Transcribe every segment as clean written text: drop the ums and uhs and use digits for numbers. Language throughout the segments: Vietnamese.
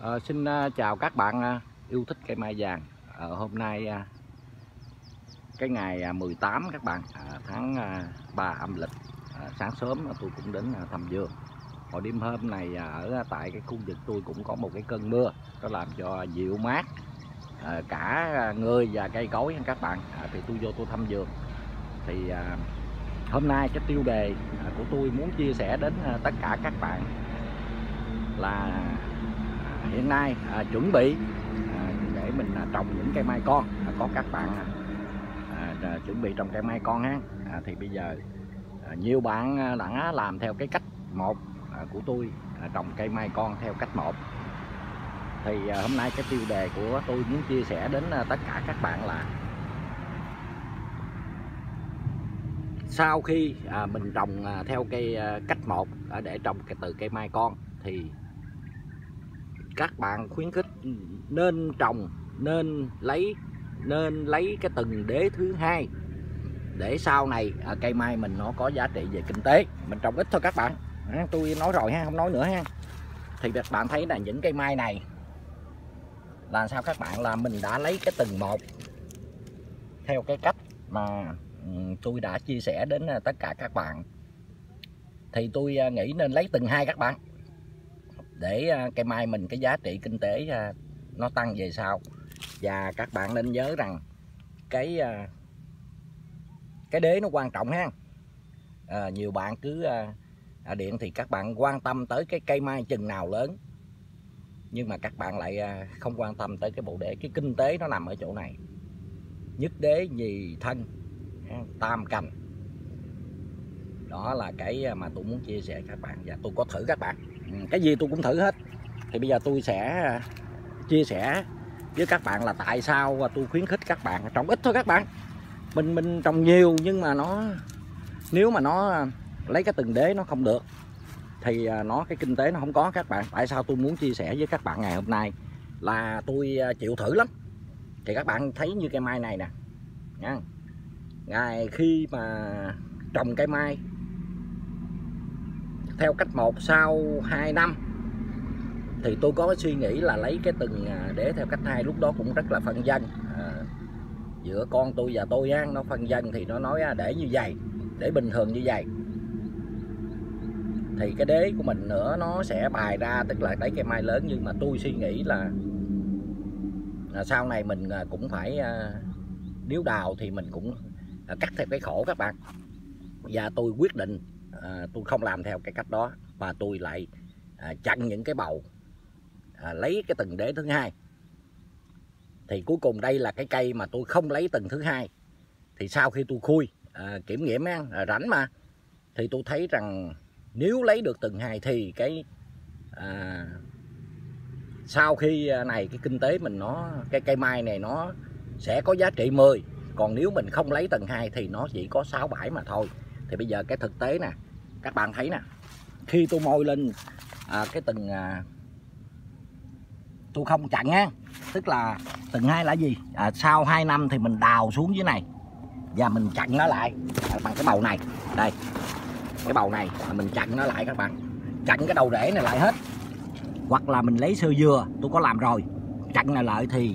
Xin chào các bạn yêu thích cây mai vàng. Hôm nay cái ngày 18 các bạn, tháng 3 âm lịch, sáng sớm tôi cũng đến thăm vườn. Hồi đêm hôm này ở tại cái khu vực tôi cũng có một cái cơn mưa, nó làm cho dịu mát cả người và cây cối các bạn. Thì tôi vô tôi thăm vườn. Thì hôm nay cái tiêu đề của tôi muốn chia sẻ đến tất cả các bạn là hiện nay chuẩn bị để mình trồng những cây mai con. Có các bạn chuẩn bị trồng cây mai con ha. Thì bây giờ nhiều bạn đã làm theo cái cách một của tôi, trồng cây mai con theo cách một. Thì hôm nay cái tiêu đề của tôi muốn chia sẻ đến tất cả các bạn là sau khi mình trồng theo cây cách một để trồng từ cây mai con thì các bạn khuyến khích nên trồng, nên lấy cái từng đế thứ hai để sau này cây mai mình nó có giá trị về kinh tế. Mình trồng ít thôi các bạn, tôi nói rồi ha, không nói nữa ha. Thì các bạn thấy là những cây mai này là sao các bạn, là mình đã lấy cái từng một theo cái cách mà tôi đã chia sẻ đến tất cả các bạn. Thì tôi nghĩ nên lấy từng hai các bạn, để cây mai mình cái giá trị kinh tế nó tăng về sau. Và các bạn nên nhớ rằng cái đế nó quan trọng ha. Nhiều bạn cứ điện thì các bạn quan tâm tới cái cây mai chừng nào lớn, nhưng mà các bạn lại không quan tâm tới cái bộ đế. Cái kinh tế nó nằm ở chỗ này: nhất đế, nhì thân, tam cành. Đó là cái mà tôi muốn chia sẻ các bạn, và tôi có thử các bạn. Cái gì tôi cũng thử hết. Thì bây giờ tôi sẽ chia sẻ với các bạn là tại sao tôi khuyến khích các bạn trồng ít thôi các bạn. Mình trồng nhiều nhưng mà nếu mà nó lấy cái từng đế nó không được thì cái kinh tế nó không có các bạn. Tại sao tôi muốn chia sẻ với các bạn ngày hôm nay là tôi chịu thử lắm. Thì các bạn thấy như cây mai này nè nha. Ngày khi mà trồng cây mai theo cách một sau 2 năm thì tôi có suy nghĩ là lấy cái từng đế theo cách hai. Lúc đó cũng rất là phân vân giữa con tôi và tôi á, nó phân vân thì nó nói để như vậy, để bình thường như vậy thì cái đế của mình nữa nó sẽ bài ra, tức là lấy cây mai lớn. Nhưng mà tôi suy nghĩ là sau này mình cũng phải nếu đào thì mình cũng cắt theo cái khổ các bạn. Và tôi quyết định tôi không làm theo cái cách đó, và tôi lại chặn những cái bầu lấy cái từng đế thứ hai. Thì cuối cùng đây là cái cây mà tôi không lấy từng thứ hai. Thì sau khi tôi khui kiểm nghiệm rảnh mà, thì tôi thấy rằng nếu lấy được từng hai thì cái sau khi này cái kinh tế mình cái cây mai này nó sẽ có giá trị 10. Còn nếu mình không lấy tầng 2 thì nó chỉ có 6, 7 mà thôi. Thì bây giờ cái thực tế nè, các bạn thấy nè, khi tôi môi lên cái từng tôi không chặn á, tức là tầng 2 là gì? Sau 2 năm thì mình đào xuống dưới này và mình chặn nó lại bằng cái bầu này. Đây, cái bầu này mình chặn nó lại các bạn, chặn cái đầu rễ này lại hết. Hoặc là mình lấy sơ dừa, tôi có làm rồi, chặn này lại thì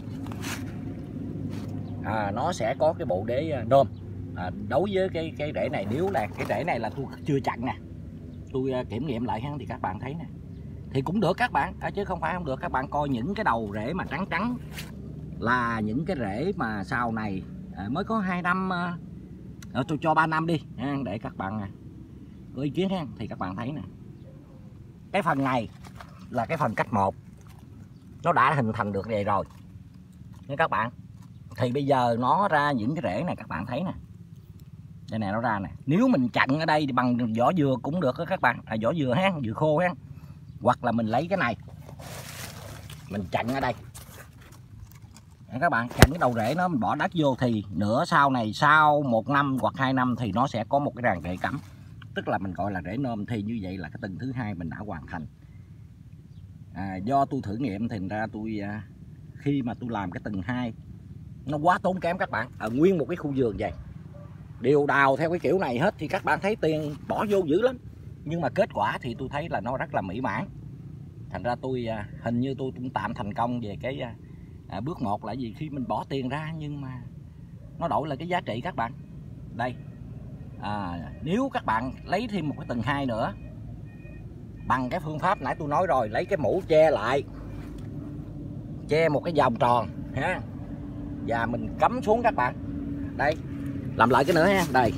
nó sẽ có cái bộ đế nôm. Đối với cái rễ này, nếu là cái rễ này là tôi chưa chặn nè, tôi kiểm nghiệm lại ha, thì các bạn thấy nè, thì cũng được các bạn, chứ không phải không được. Các bạn coi những cái đầu rễ mà trắng trắng là những cái rễ mà sau này mới có 2 năm, tôi cho 3 năm đi để các bạn có ý kiến ha. Thì các bạn thấy nè, cái phần này là cái phần cách một, nó đã hình thành được vậy rồi nha các bạn. Thì bây giờ nó ra những cái rễ này, các bạn thấy nè, đây này nó ra nè. Nếu mình chặn ở đây thì bằng vỏ dừa cũng được đó các bạn, vỏ dừa ha, dừa khô ha. Hoặc là mình lấy cái này mình chặn ở đây các bạn, chặn cái đầu rễ nó, mình bỏ đất vô thì nữa sau này, sau 1 năm hoặc 2 năm thì nó sẽ có một cái ràng rễ cắm, tức là mình gọi là rễ nôm. Thì như vậy là cái tầng thứ hai mình đã hoàn thành. Do tôi thử nghiệm thì ra tôi khi mà tôi làm cái tầng 2 nó quá tốn kém các bạn. Ở nguyên một cái khu vườn vậy đều đào theo cái kiểu này hết thì các bạn thấy tiền bỏ vô dữ lắm, nhưng mà kết quả thì tôi thấy là nó rất là mỹ mãn. Thành ra tôi hình như tôi cũng tạm thành công về cái bước 1 là gì, khi mình bỏ tiền ra nhưng mà nó đổi lại cái giá trị các bạn. Đây, nếu các bạn lấy thêm một cái tầng 2 nữa bằng cái phương pháp nãy tôi nói rồi, lấy cái mũ che lại, che một cái vòng tròn ha, và mình cắm xuống các bạn. Đây, làm lại cái nữa ha, đây,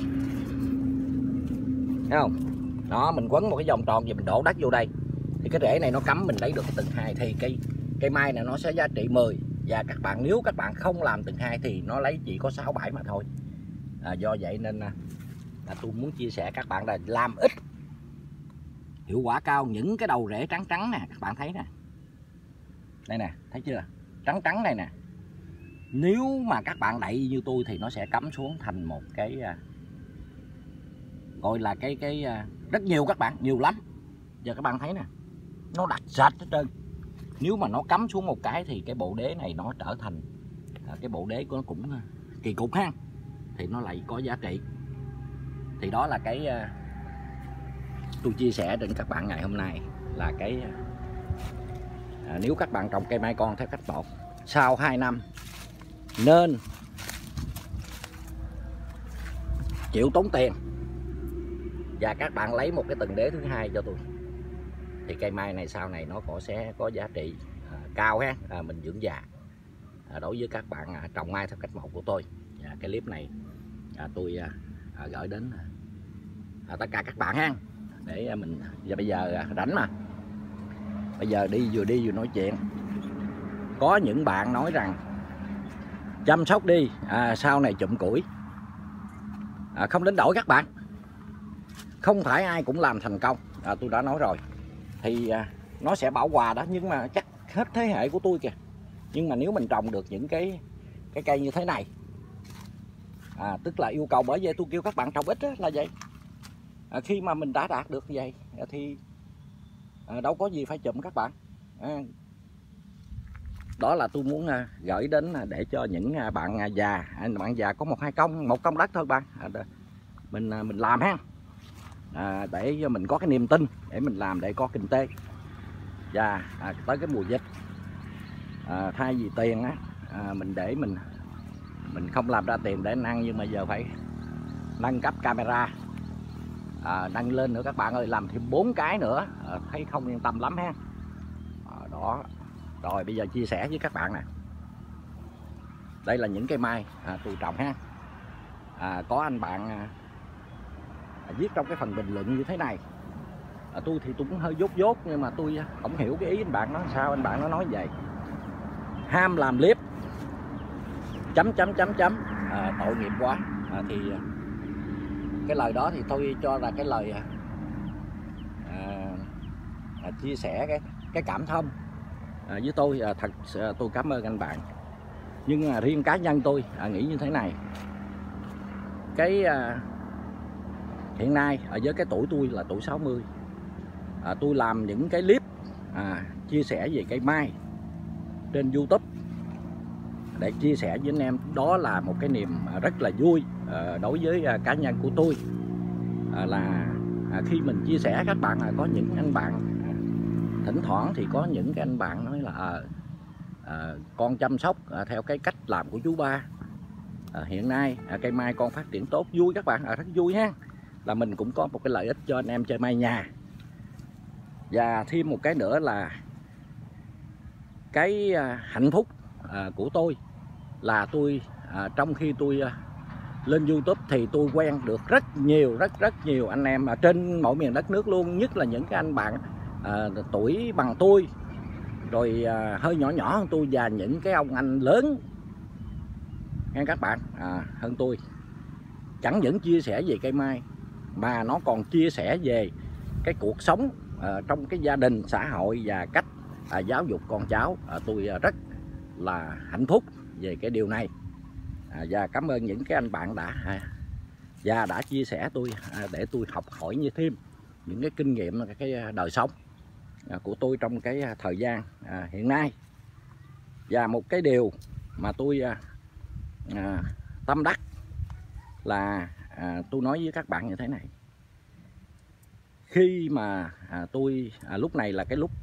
thấy không? Đó, mình quấn một cái vòng tròn và mình đổ đất vô đây thì cái rễ này nó cắm, mình lấy được cái tầng 2 thì cây mai này nó sẽ giá trị 10. Và các bạn, nếu các bạn không làm tầng 2 thì nó lấy chỉ có 6 7 mà thôi. Do vậy nên tôi muốn chia sẻ các bạn là làm ít hiệu quả cao. Những cái đầu rễ trắng trắng nè, các bạn thấy nè, đây nè, thấy chưa, trắng trắng này nè, nếu mà các bạn đậy như tôi thì nó sẽ cắm xuống thành một cái gọi là cái rất nhiều các bạn, nhiều lắm. Giờ các bạn thấy nè, nó đặc sạch hết trơn. Nếu mà nó cắm xuống một cái thì cái bộ đế này nó trở thành cái bộ đế của nó cũng kỳ cục ha, thì nó lại có giá trị. Thì đó là cái tôi chia sẻ đến các bạn ngày hôm nay, là cái nếu các bạn trồng cây mai con theo cách 1, sau 2 năm nên chịu tốn tiền và các bạn lấy một cái tầng đế thứ 2 cho tôi, thì cây mai này sau này nó sẽ có giá trị cao ha, mình dưỡng già. Đối với các bạn trồng mai theo cách 1 của tôi, cái clip này tôi gửi đến tất cả các bạn ha, để mình bây giờ rảnh mà, bây giờ vừa đi vừa nói chuyện. Có những bạn nói rằng chăm sóc đi, sau này chụm củi, không đánh đổi các bạn. Không phải ai cũng làm thành công, tôi đã nói rồi. Thì nó sẽ bảo hòa đó, nhưng mà chắc hết thế hệ của tôi kìa. Nhưng mà nếu mình trồng được những cái cây như thế này, tức là yêu cầu, bởi vậy tôi kêu các bạn trồng ít đó, là vậy. Khi mà mình đã đạt được như vậy thì đâu có gì phải chụm các bạn. Đó là tôi muốn gửi đến để cho những bạn già, bạn già có 1-2 công, 1 công đất thôi bạn, mình làm ha, để cho mình có cái niềm tin để mình làm, để có kinh tế. Và tới cái mùa dịch, thay vì tiền mình để mình không làm ra tiền để ăn, nhưng mà giờ phải nâng cấp camera, nâng lên nữa các bạn ơi, làm thêm 4 cái nữa, thấy không yên tâm lắm ha. Đó, rồi bây giờ chia sẻ với các bạn nè, đây là những cây mai tôi trồng ha. Có anh bạn viết trong cái phần bình luận như thế này, tôi thì tôi cũng hơi dốt, nhưng mà tôi không hiểu cái ý anh bạn nói sao. Anh bạn nó nói vậy: ham làm clip chấm tội nghiệp quá. Thì cái lời đó thì tôi cho là cái lời chia sẻ cái cảm thông với tôi. Thật tôi cảm ơn anh bạn, nhưng riêng cá nhân tôi nghĩ như thế này. Cái hiện nay với cái tuổi tôi là tuổi 60, tôi làm những cái clip chia sẻ về cây mai trên YouTube để chia sẻ với anh em, đó là một cái niềm rất là vui đối với cá nhân của tôi. Là khi mình chia sẻ các bạn, có những anh bạn thỉnh thoảng thì có những cái anh bạn nói là con chăm sóc theo cái cách làm của chú Ba, hiện nay cây mai con phát triển tốt, vui các bạn, rất vui ha, là mình cũng có một cái lợi ích cho anh em chơi mai nhà. Và thêm một cái nữa là cái hạnh phúc của tôi là tôi trong khi tôi lên YouTube thì tôi quen được rất nhiều anh em trên mọi miền đất nước luôn, nhất là những cái anh bạn tuổi bằng tôi, rồi hơi nhỏ hơn tôi, và những cái ông anh lớn nghe các bạn hơn tôi. Chẳng những chia sẻ về cây mai mà nó còn chia sẻ về cái cuộc sống trong cái gia đình, xã hội và cách giáo dục con cháu. Tôi rất là hạnh phúc về cái điều này, và cảm ơn những cái anh bạn đã chia sẻ tôi, để tôi học hỏi như thêm những cái kinh nghiệm, cái đời sống của tôi trong cái thời gian hiện nay. Và một cái điều mà tôi tâm đắc là tôi nói với các bạn như thế này: khi mà tôi lúc này là cái lúc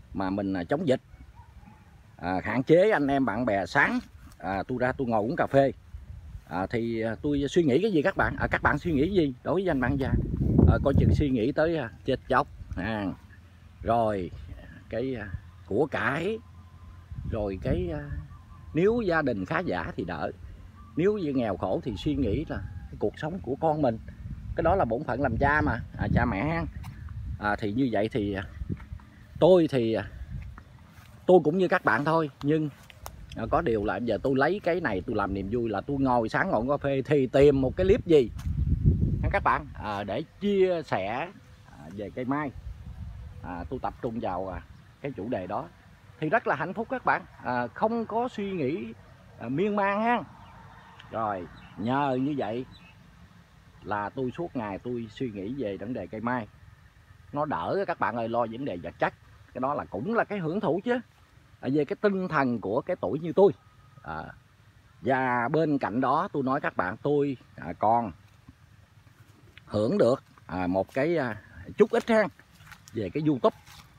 mà mình chống dịch, hạn chế anh em bạn bè sáng tôi ra tôi ngồi uống cà phê, thì tôi suy nghĩ cái gì các bạn? Các bạn suy nghĩ cái gì đối với anh bạn già? Coi chừng suy nghĩ tới chết chóc, rồi cái của cải, rồi cái nếu gia đình khá giả thì đỡ, nếu như nghèo khổ thì suy nghĩ là cái cuộc sống của con mình. Cái đó là bổn phận làm cha mà, cha mẹ. Thì như vậy thì tôi cũng như các bạn thôi, nhưng có điều là giờ tôi lấy cái này tôi làm niềm vui, là tôi ngồi sáng ngồi cà phê thì tìm một cái clip gì các bạn để chia sẻ về cây mai. Tôi tập trung vào cái chủ đề đó thì rất là hạnh phúc các bạn, không có suy nghĩ miên man ha. Rồi nhờ như vậy là tôi suốt ngày tôi suy nghĩ về vấn đề cây mai, nó đỡ các bạn ơi, lo vấn đề vật chất. Cái đó là cũng là cái hưởng thụ chứ, về cái tinh thần của cái tuổi như tôi. Và bên cạnh đó tôi nói các bạn, tôi còn hưởng được một cái chút ít ha về cái YouTube.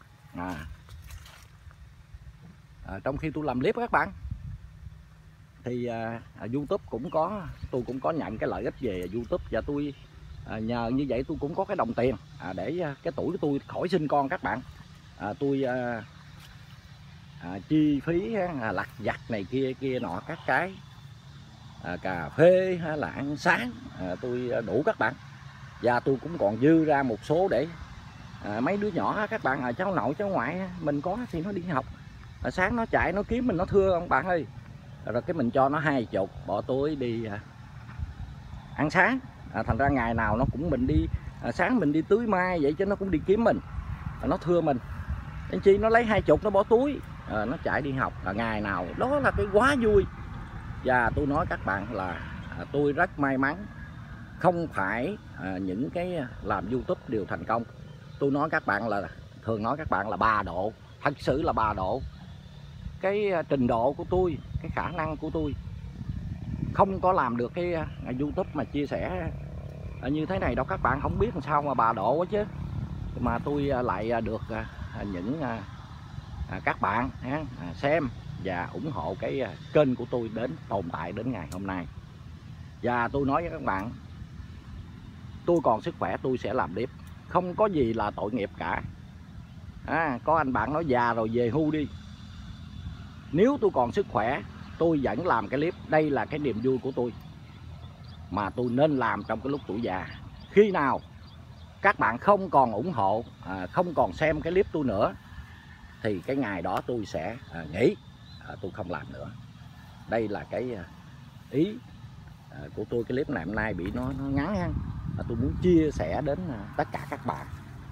Trong khi tôi làm clip các bạn thì YouTube tôi cũng có nhận cái lợi ích về YouTube, và tôi nhờ như vậy tôi cũng có cái đồng tiền để cái tuổi của tôi khỏi sinh con các bạn. Tôi chi phí lặt vặt này kia nọ các cái, cà phê hay là ăn sáng tôi đủ các bạn. Và tôi cũng còn dư ra một số để mấy đứa nhỏ các bạn, cháu nội cháu ngoại mình có thì nó đi học, sáng nó chạy nó kiếm mình nó thưa ông bạn ơi, rồi cái mình cho nó 20 bỏ túi đi ăn sáng. Thành ra ngày nào nó cũng mình đi sáng mình đi tưới mai vậy chứ nó cũng đi kiếm mình, nó thưa mình nên chi nó lấy 20 nó bỏ túi, nó chạy đi học ngày nào. Đó là cái quá vui. Và tôi nói các bạn là tôi rất may mắn, không phải những cái làm YouTube đều thành công. Tôi nói các bạn là thường nói các bạn là 3 độ, thật sự là 3 độ. Cái trình độ của tôi, cái khả năng của tôi không có làm được cái YouTube mà chia sẻ như thế này đâu các bạn. Không biết làm sao mà 3 độ quá chứ, mà tôi lại được những các bạn xem và ủng hộ cái kênh của tôi đến tồn tại đến ngày hôm nay. Và tôi nói với các bạn, tôi còn sức khỏe tôi sẽ làm clip, không có gì là tội nghiệp cả. Có anh bạn nói già rồi về hưu đi, nếu tôi còn sức khỏe tôi vẫn làm cái clip. Đây là cái niềm vui của tôi mà tôi nên làm trong cái lúc tuổi già. Khi nào các bạn không còn ủng hộ, không còn xem cái clip tôi nữa thì cái ngày đó tôi sẽ nghỉ, tôi không làm nữa. Đây là cái ý của tôi. Cái clip này hôm nay bị nó ngắn ha, tôi muốn chia sẻ đến tất cả các bạn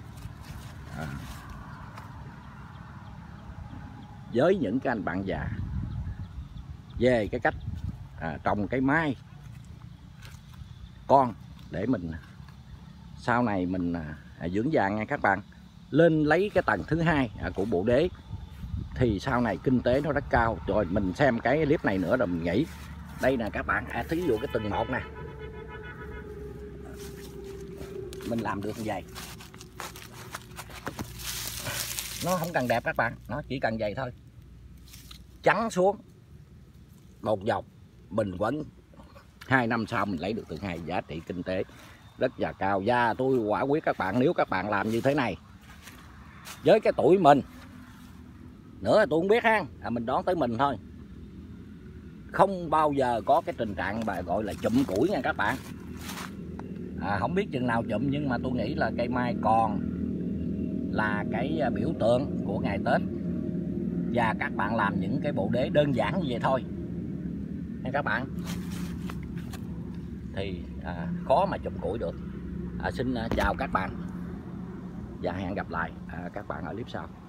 với những cái anh bạn già về cái cách trồng cây mai con để mình sau này mình dưỡng già nha các bạn. Lên lấy cái tầng thứ 2 của bộ đế thì sau này kinh tế nó rất cao. Rồi mình xem cái clip này nữa rồi mình nghĩ. Đây nè các bạn, thí dụ cái tầng 1 nè, mình làm được như vậy. Nó không cần đẹp các bạn, nó chỉ cần vậy thôi, trắng xuống một dọc bình quân 2 năm sau mình lấy được tầng 2. Giá trị kinh tế rất là cao. Và tôi quả quyết các bạn, nếu các bạn làm như thế này với cái tuổi mình nữa tôi không biết ha, mình đoán tới mình thôi, không bao giờ có cái tình trạng mà gọi là chụm củi nha các bạn. Không biết chừng nào chụm, nhưng mà tôi nghĩ là cây mai còn là cái biểu tượng của ngày Tết. Và các bạn làm những cái bộ đế đơn giản như vậy thôi nha các bạn, thì khó mà chụm củi được. Xin chào các bạn và hẹn gặp lại các bạn ở clip sau.